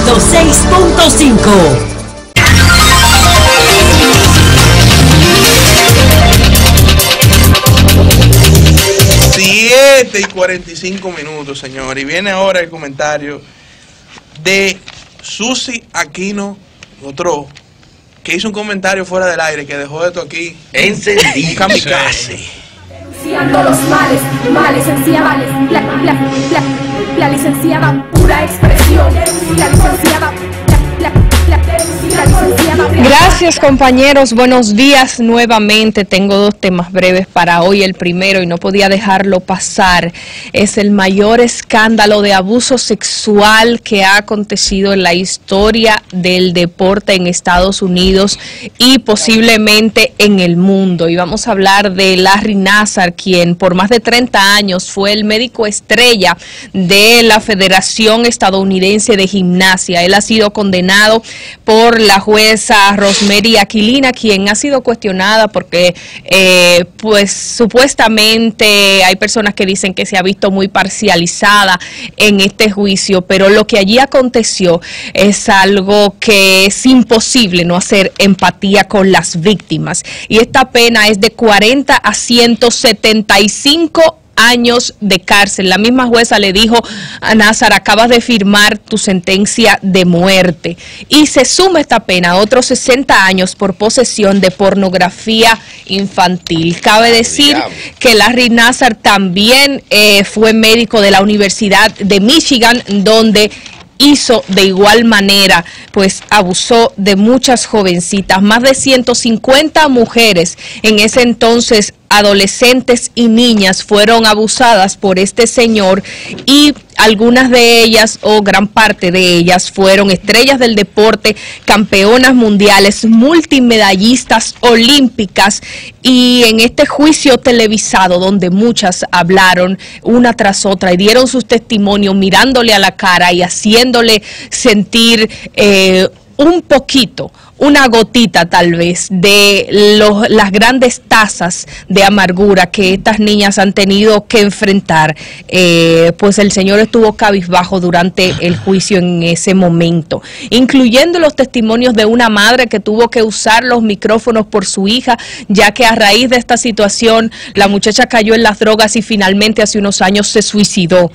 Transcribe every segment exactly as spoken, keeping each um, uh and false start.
ciento seis punto cinco. siete y cuarenta y cinco minutos, señor. Y viene ahora el comentario de Susi Aquino Otro, que hizo un comentario fuera del aire que dejó esto aquí encendido. Kamikaze. Denunciando los males, males licenciada, la, la, la, la licenciada pura expresión, la licenciada, la, la, la, la licenciada. Gracias, compañeros, buenos días nuevamente. Tengo dos temas breves para hoy. El primero, y no podía dejarlo pasar, es el mayor escándalo de abuso sexual que ha acontecido en la historia del deporte en Estados Unidos y posiblemente en el mundo. Y vamos a hablar de Larry Nassar, quien por más de treinta años fue el médico estrella de la Federación Estadounidense de Gimnasia. Él ha sido condenado por la jueza Rosemary Aquilina, quien ha sido cuestionada porque eh, pues supuestamente hay personas que dicen que se ha visto muy parcializada en este juicio, pero lo que allí aconteció es algo que es imposible no hacer empatía con las víctimas, y esta pena es de cuarenta a ciento setenta y cinco años de cárcel. La misma jueza le dijo a Nassar: acabas de firmar tu sentencia de muerte. Y se suma esta pena a otros sesenta años por posesión de pornografía infantil. Cabe decir que Larry Nassar también eh, fue médico de la Universidad de Michigan, donde hizo de igual manera, pues abusó de muchas jovencitas, más de ciento cincuenta mujeres en ese entonces, adolescentes y niñas, fueron abusadas por este señor, y algunas de ellas, o gran parte de ellas, fueron estrellas del deporte, campeonas mundiales, multimedallistas olímpicas. Y en este juicio televisado, donde muchas hablaron una tras otra y dieron sus testimonios mirándole a la cara y haciéndole sentir eh, un poquito, una gotita tal vez, de los, las grandes tazas de amargura que estas niñas han tenido que enfrentar, eh, pues el señor estuvo cabizbajo durante el juicio en ese momento, incluyendo los testimonios de una madre que tuvo que usar los micrófonos por su hija, ya que a raíz de esta situación la muchacha cayó en las drogas y finalmente hace unos años se suicidó.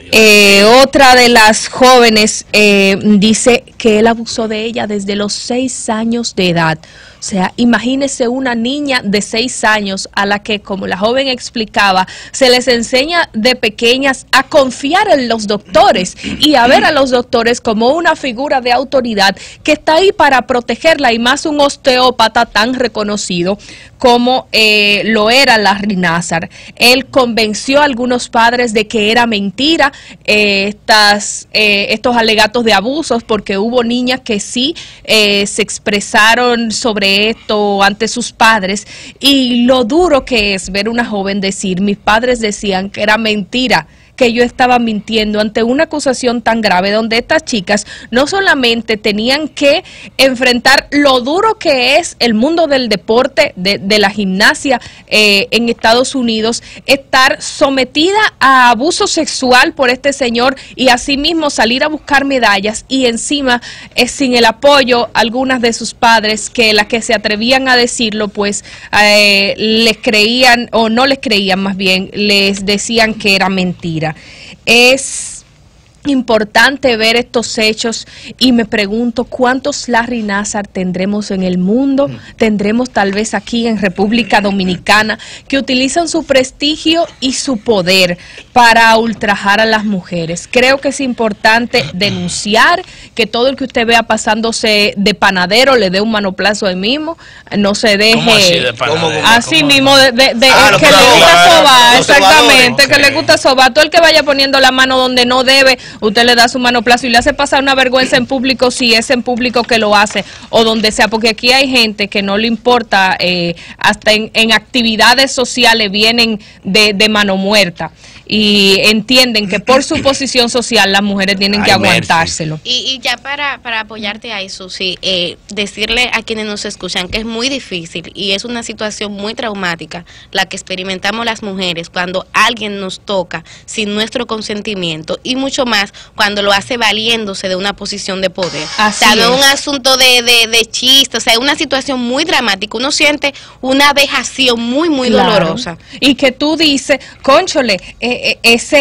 Eh, otra de las jóvenes eh, dice que él abusó de ella desde los seis años de edad. O sea, imagínese una niña de seis años a la que, como la joven explicaba, se les enseña de pequeñas a confiar en los doctores y a ver a los doctores como una figura de autoridad que está ahí para protegerla, y más un osteópata tan reconocido como eh, lo era Larry Nassar. Él convenció a algunos padres de que era mentira eh, estas, eh, estos alegatos de abusos, porque hubo niñas que sí eh, se expresaron sobre esto ante sus padres, y lo duro que es ver una joven decir: mis padres decían que era mentira, que yo estaba mintiendo, ante una acusación tan grave, donde estas chicas no solamente tenían que enfrentar lo duro que es el mundo del deporte, de, de la gimnasia eh, en Estados Unidos, estar sometida a abuso sexual por este señor, y asimismo salir a buscar medallas, y encima eh, sin el apoyo algunas de sus padres, que las que se atrevían a decirlo pues eh, les creían, o no les creían, más bien les decían que era mentira. Es importante ver estos hechos, y me pregunto cuántos Larry Nassar tendremos en el mundo, tendremos tal vez aquí en República Dominicana, que utilizan su prestigio y su poder para ultrajar a las mujeres. Creo que es importante denunciar, que todo el que usted vea pasándose de panadero le dé un manoplazo ahí mismo, no se deje ¿Cómo así de panadero? así ¿Cómo? mismo de, de, de Ah, que le no, gusta no, sobar, no, exactamente, okay. que le gusta sobar. Todo el que vaya poniendo la mano donde no debe, usted le da su manoplazo y le hace pasar una vergüenza en público, si es en público que lo hace o donde sea, porque aquí hay gente que no le importa, eh, hasta en, en actividades sociales vienen de, de mano muerta. y entienden que por su posición social las mujeres tienen que Ay, aguantárselo. Y, y ya para, para apoyarte ahí, Susi, eh, decirle a quienes nos escuchan que es muy difícil y es una situación muy traumática la que experimentamos las mujeres cuando alguien nos toca sin nuestro consentimiento, y mucho más cuando lo hace valiéndose de una posición de poder. Así o sea, no es. es un asunto de, de, de chiste, o sea, es una situación muy dramática. Uno siente una vejación muy, muy Claro. dolorosa. Y que tú dices, cónchole, eh, eh,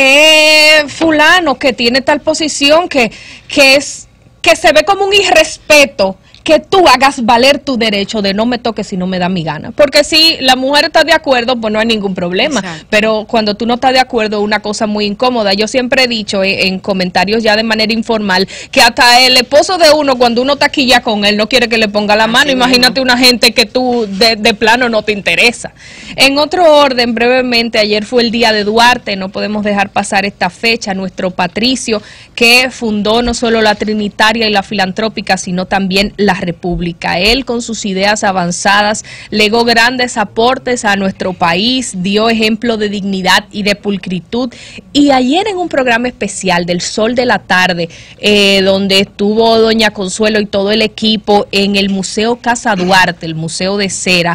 ese fulano que tiene tal posición que, que es que se ve como un irrespeto, que tú hagas valer tu derecho de no me toques si no me da mi gana. Porque si la mujer está de acuerdo, pues no hay ningún problema. Exacto. Pero cuando tú no estás de acuerdo, es una cosa muy incómoda. Yo siempre he dicho eh, en comentarios ya de manera informal que hasta el esposo de uno, cuando uno taquilla con él, no quiere que le ponga la mano. Así Imagínate una gente que tú de, de plano no te interesa. En otro orden, brevemente, ayer fue el día de Duarte, no podemos dejar pasar esta fecha. Nuestro patricio que fundó no solo la Trinitaria y la Filantrópica, sino también la República. Él, con sus ideas avanzadas, legó grandes aportes a nuestro país, dio ejemplo de dignidad y de pulcritud. Y ayer en un programa especial del Sol de la Tarde, eh, donde estuvo doña Consuelo y todo el equipo en el Museo Casa Duarte, el Museo de Cera,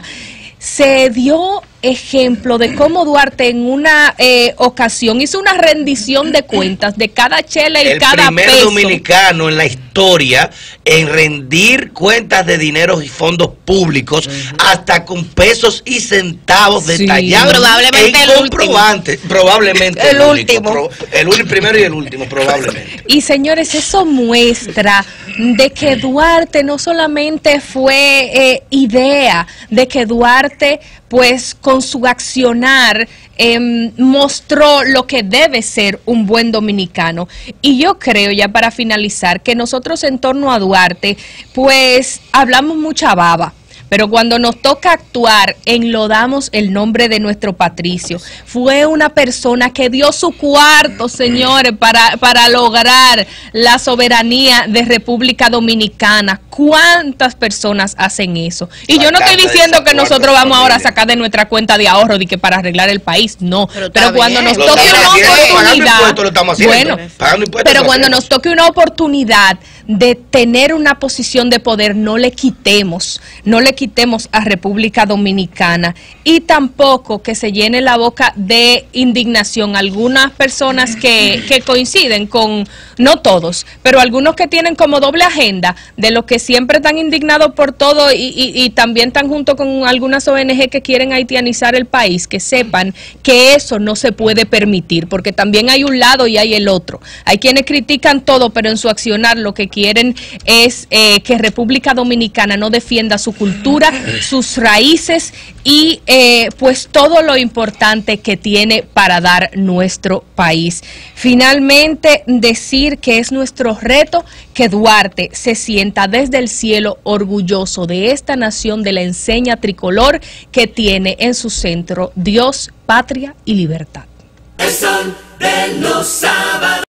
se dio ejemplo de cómo Duarte en una eh, ocasión hizo una rendición de cuentas de cada chela y el cada primer peso. dominicano en la historia en rendir cuentas de dineros y fondos públicos, uh-huh, hasta con pesos y centavos Sí. detallados. Probablemente en el comprobante, probablemente El único, último. pro- el, ul- primero y el último, probablemente. Y señores, eso muestra de que Duarte no solamente fue eh, idea, de que Duarte pues con su accionar eh, mostró lo que debe ser un buen dominicano. Y yo creo, ya para finalizar, que nosotros en torno a Duarte pues hablamos mucha baba. Pero cuando nos toca actuar, enlodamos el nombre de nuestro patricio. Fue una persona que dio su cuarto, señores, para, para lograr la soberanía de República Dominicana. ¿Cuántas personas hacen eso? Y yo no estoy diciendo que nosotros vamos ahora a sacar de nuestra cuenta de ahorro de que para arreglar el país, no. Pero Pero, está cuando bien. nos Lo toque estamos una haciendo, pagando oportunidad, impuestos lo estamos haciendo. bueno, Pagando impuestos pero lo cuando hacemos. nos toque una oportunidad de tener una posición de poder, no le quitemos, no le quitemos a República Dominicana, y tampoco que se llene la boca de indignación algunas personas que, que coinciden con, no todos, pero algunos que tienen como doble agenda de los que siempre están indignados por todo y, y, y también están junto con algunas O N G que quieren haitianizar el país, que sepan que eso no se puede permitir, porque también hay un lado y hay el otro. Hay quienes critican todo, pero en su accionar lo que quieren es eh, que República Dominicana no defienda su cultura, sus raíces y eh, pues todo lo importante que tiene para dar nuestro país. Finalmente, decir que es nuestro reto que Duarte se sienta desde el cielo orgulloso de esta nación, de la enseña tricolor que tiene en su centro Dios, patria y libertad. El sol de los sábados.